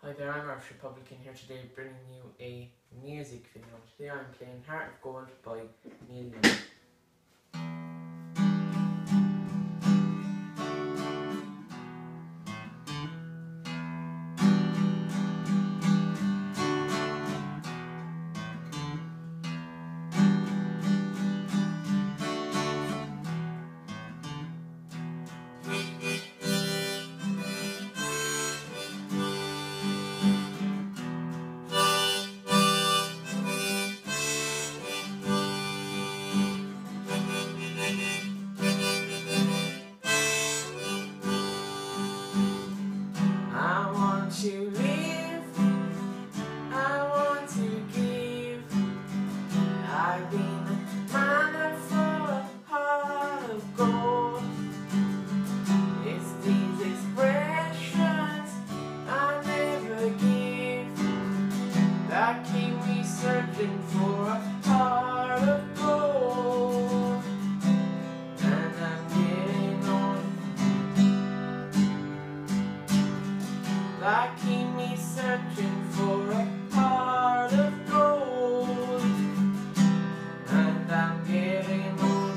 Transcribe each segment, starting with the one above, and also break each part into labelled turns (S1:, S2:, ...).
S1: Hi there, I'm Irish Republican here today bringing you a music video. Today I'm playing Heart of Gold by Neil Young. I want to live, I want to give. I've been a man for a heart of gold. It's these expressions I never give that keep me searching for a heart of gold. And I'm getting on, that keep me searching for a heart of gold. And I'm getting on.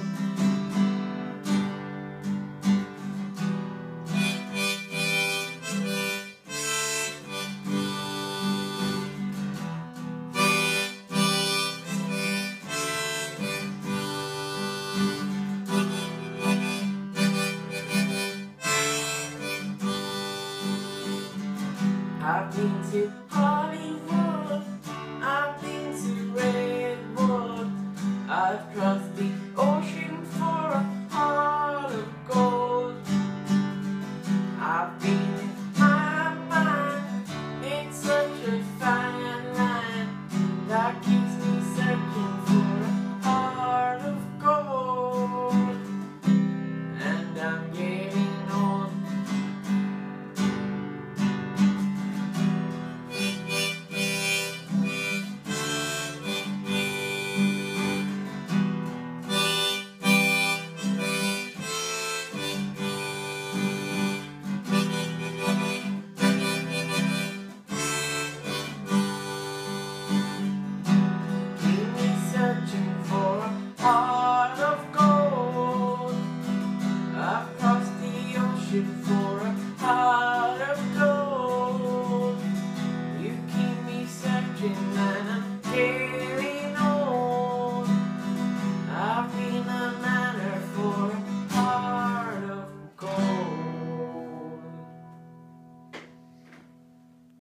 S1: I've been to Hollywood,